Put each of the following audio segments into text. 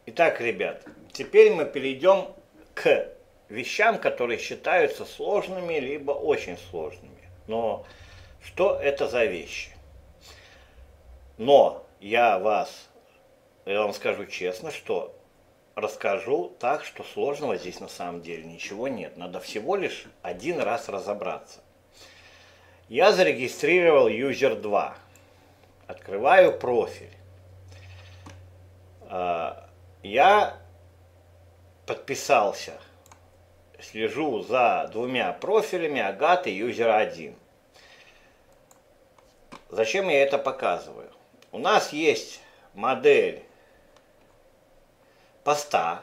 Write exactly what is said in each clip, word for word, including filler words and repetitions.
Итак, ребят, теперь мы перейдем к вещам, которые считаются сложными, либо очень сложными. Но что это за вещи? Но я вас, я вам скажу честно, что расскажу так, что сложного здесь на самом деле ничего нет. Надо всего лишь один раз разобраться. Я зарегистрировал юзер два. Открываю профиль. Я подписался, слежу за двумя профилями Агаты и юзер один. Зачем я это показываю? У нас есть модель поста.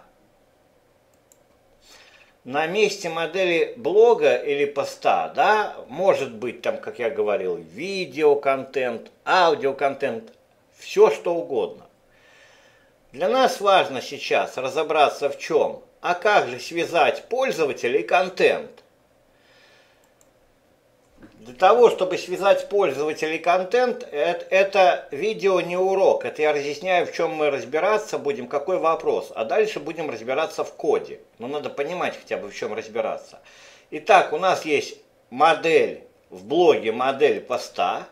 На месте модели блога или поста, да, может быть там, как я говорил, видеоконтент, аудиоконтент, все что угодно. Для нас важно сейчас разобраться в чем, а как же связать пользователя и контент. Для того, чтобы связать пользователя и контент, это, это видео не урок, это я разъясняю, в чем мы разбираться будем, какой вопрос, а дальше будем разбираться в коде. Но надо понимать хотя бы, в чем разбираться. Итак, у нас есть модель, в блоге модель поста.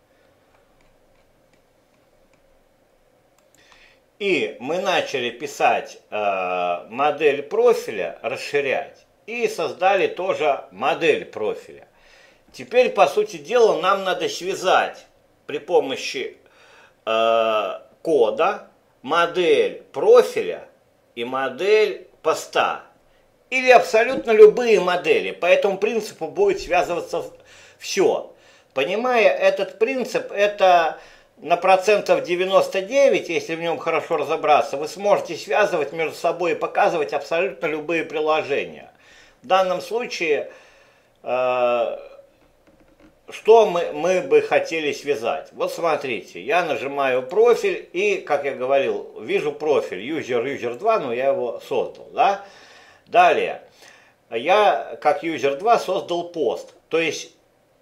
И мы начали писать э, модель профиля, расширять, и создали тоже модель профиля. Теперь, по сути дела, нам надо связать при помощи э, кода модель профиля и модель поста. Или абсолютно любые модели. По этому принципу будет связываться все. Понимая этот принцип, это на процентов девяносто девять, если в нем хорошо разобраться, вы сможете связывать между собой и показывать абсолютно любые приложения. В данном случае, э, что мы, мы бы хотели связать? Вот смотрите, я нажимаю профиль и, как я говорил, вижу профиль юзер юзер два, но я его создал. Да? Далее, я как юзер два создал пост, то есть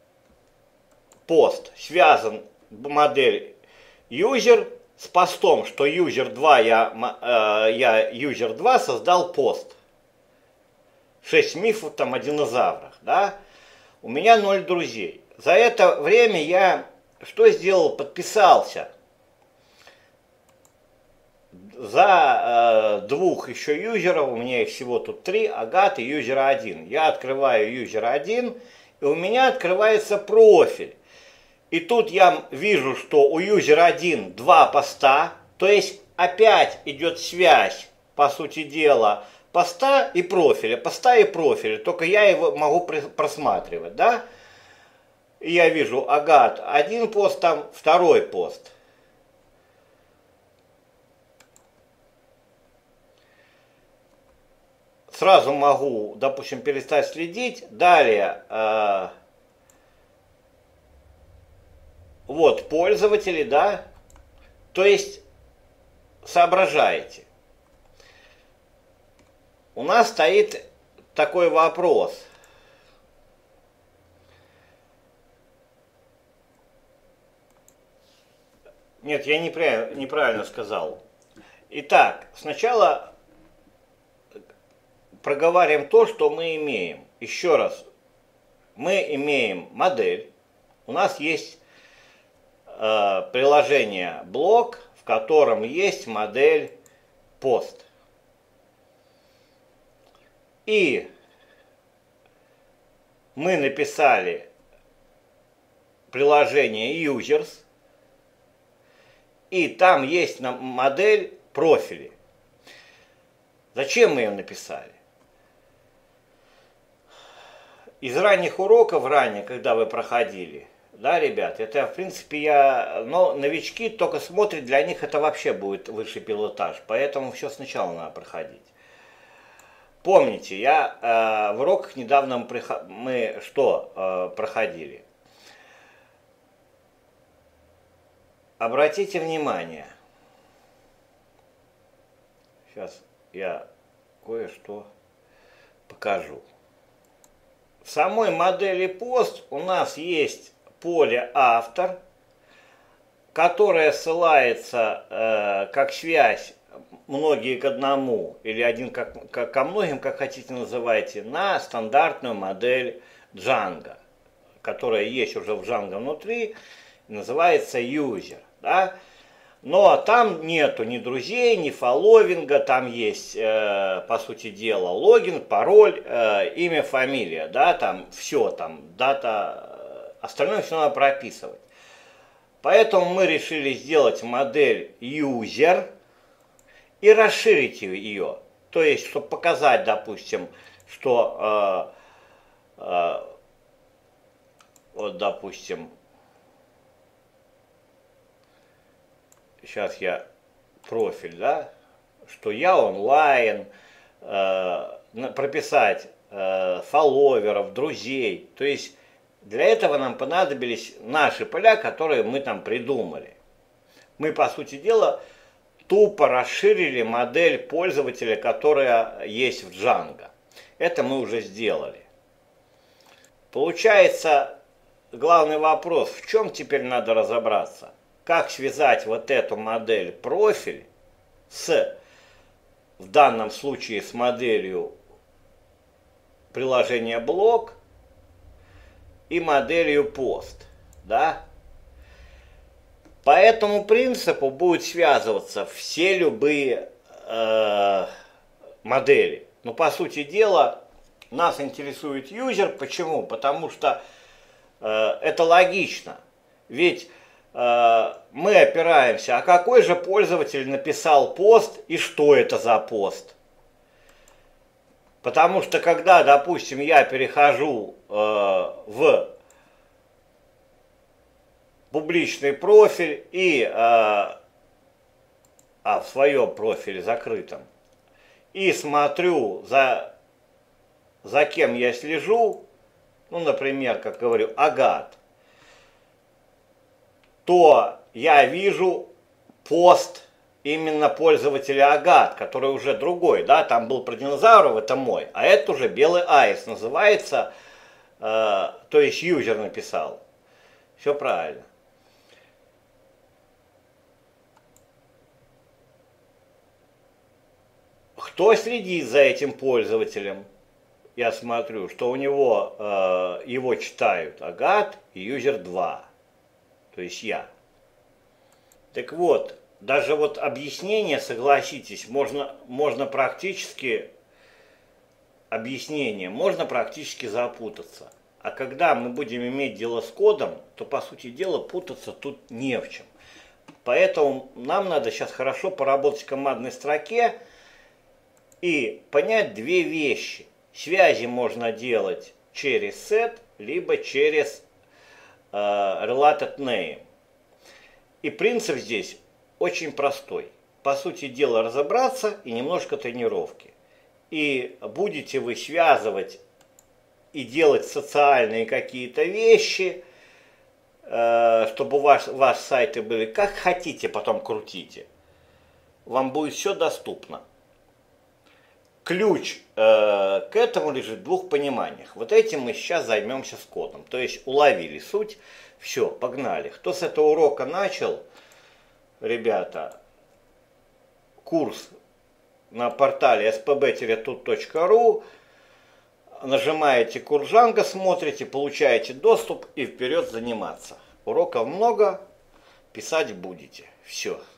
пост связан модель user с постом, что юзер два, я, э, я юзер два создал пост. шесть мифов там о динозаврах, да? У меня ноль друзей. За это время я что сделал? Подписался. За э, двух еще юзеров, у меня их всего тут три, Агаты и юзера один. Я открываю юзера один, и у меня открывается профиль. И тут я вижу, что у юзера один два поста, то есть опять идет связь, по сути дела, поста и профиля, поста и профиля, только я его могу просматривать, да? И я вижу, Агат, один пост там, второй пост. Сразу могу, допустим, перестать следить. Далее... Э Вот пользователи, да, то есть соображаете. У нас стоит такой вопрос. Нет, я неправильно, неправильно сказал. Итак, сначала проговариваем то, что мы имеем. Еще раз, мы имеем модель, у нас есть приложение блог, в котором есть модель пост. И мы написали приложение users, и там есть модель профилей. Зачем мы ее написали? Из ранних уроков, ранее, когда вы проходили, да, ребят, это, в принципе, я, но новички только смотрят, для них это вообще будет высший пилотаж, поэтому все сначала надо проходить. Помните, я э, в уроках недавно мы, мы что э, проходили? Обратите внимание, сейчас я кое-что покажу. В самой модели пост у нас есть поле автор, которое ссылается э, как связь многие к одному или один как, как, ко многим, как хотите называйте, на стандартную модель Django, которая есть уже в Django внутри, называется user. Да? Но там нету ни друзей, ни фолловинга, там есть, э, по сути дела, логин, пароль, э, имя, фамилия, да, там все, там дата, остальное все надо прописывать. Поэтому мы решили сделать модель user и расширить ее. То есть, чтобы показать, допустим, что, э, э, вот, допустим, сейчас я профиль, да, что я онлайн, э, прописать э, фолловеров, друзей. То есть для этого нам понадобились наши поля, которые мы там придумали. Мы, по сути дела, тупо расширили модель пользователя, которая есть в Django. Это мы уже сделали. Получается, главный вопрос, в чем теперь надо разобраться? Как связать вот эту модель профиль с, в данном случае, с моделью приложения блог и моделью пост, да? По этому принципу будут связываться все любые э, модели. Но по сути дела нас интересует юзер. Почему? Потому что э, это логично. Ведь мы опираемся, а какой же пользователь написал пост и что это за пост. Потому что когда, допустим, я перехожу э, в публичный профиль и э, а, в своем профиле закрытом, и смотрю, за, за кем я слежу, ну, например, как говорю, Агат, то я вижу пост именно пользователя Агат, который уже другой, да, там был про динозавров, это мой, а это уже белый аист называется, э, то есть юзер написал. Все правильно. Кто следит за этим пользователем? Я смотрю, что у него, э, его читают Агат и юзер два. То есть я. Так вот, даже вот объяснение, согласитесь, можно, можно практически, объяснение, можно практически запутаться. А когда мы будем иметь дело с кодом, то, по сути дела, путаться тут не в чем. Поэтому нам надо сейчас хорошо поработать в командной строке и понять две вещи. Связи можно делать через set, либо через related name. И принцип здесь очень простой. По сути дела, разобраться и немножко тренировки. И будете вы связывать и делать социальные какие-то вещи, чтобы ваш, ваши сайты были как хотите, потом крутите. Вам будет все доступно. Ключ э, к этому лежит в двух пониманиях. Вот этим мы сейчас займемся с кодом. То есть уловили суть. Все, погнали. Кто с этого урока начал, ребята, курс на портале эс пэ бэ тут точка ру, нажимаете курс Django, смотрите, получаете доступ и вперед заниматься. Уроков много, писать будете. Все.